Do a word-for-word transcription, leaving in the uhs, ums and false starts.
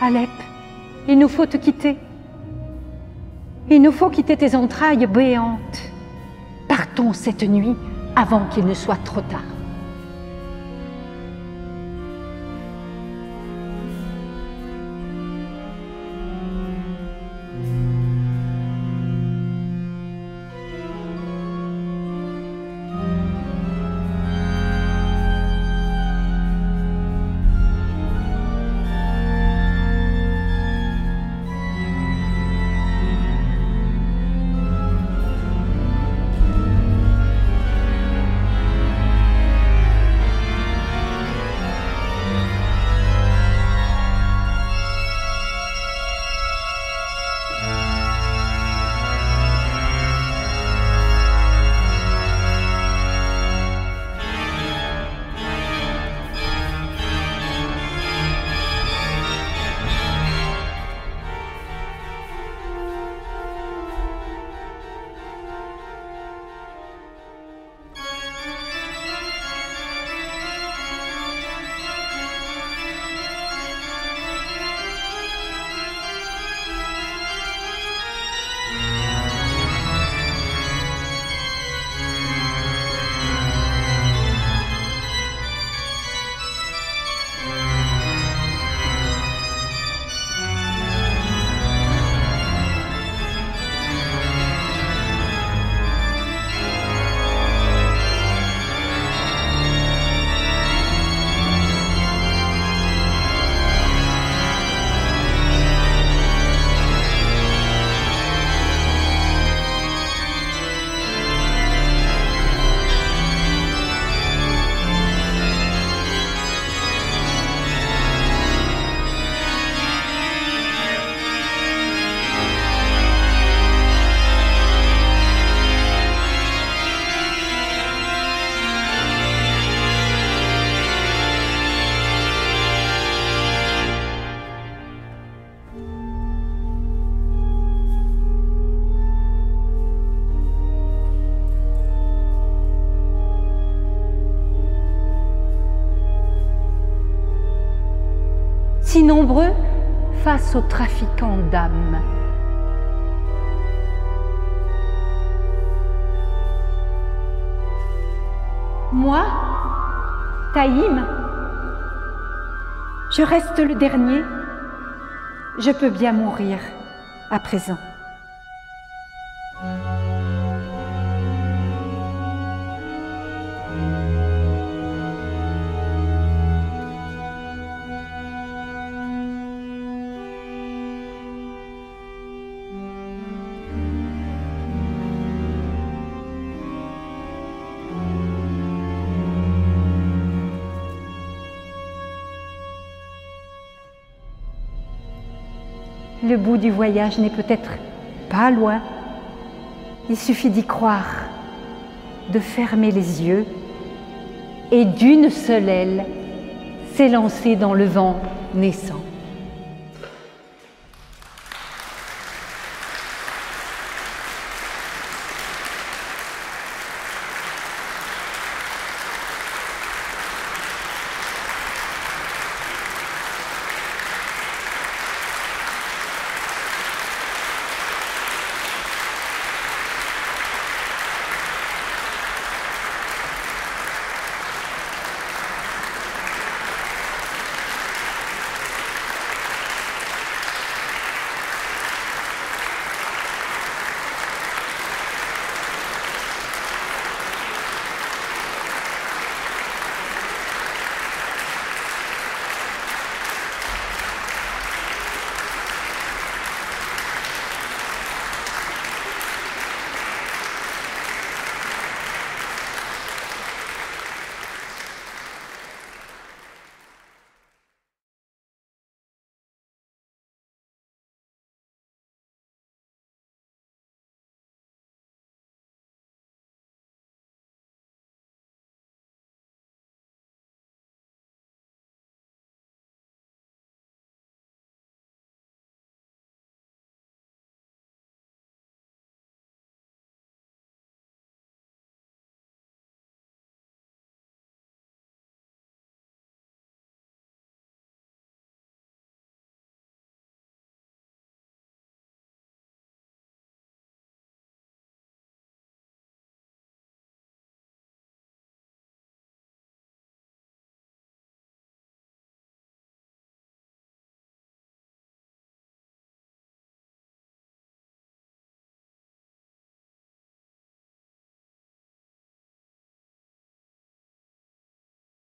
Alep, il nous faut te quitter. Il nous faut quitter tes entrailles béantes. Partons cette nuit avant qu'il ne soit trop tard. Si nombreux face aux trafiquants d'âmes. Moi, Taïm, je reste le dernier, je peux bien mourir à présent. Le bout du voyage n'est peut-être pas loin. Il suffit d'y croire, de fermer les yeux et d'une seule aile s'élancer dans le vent naissant.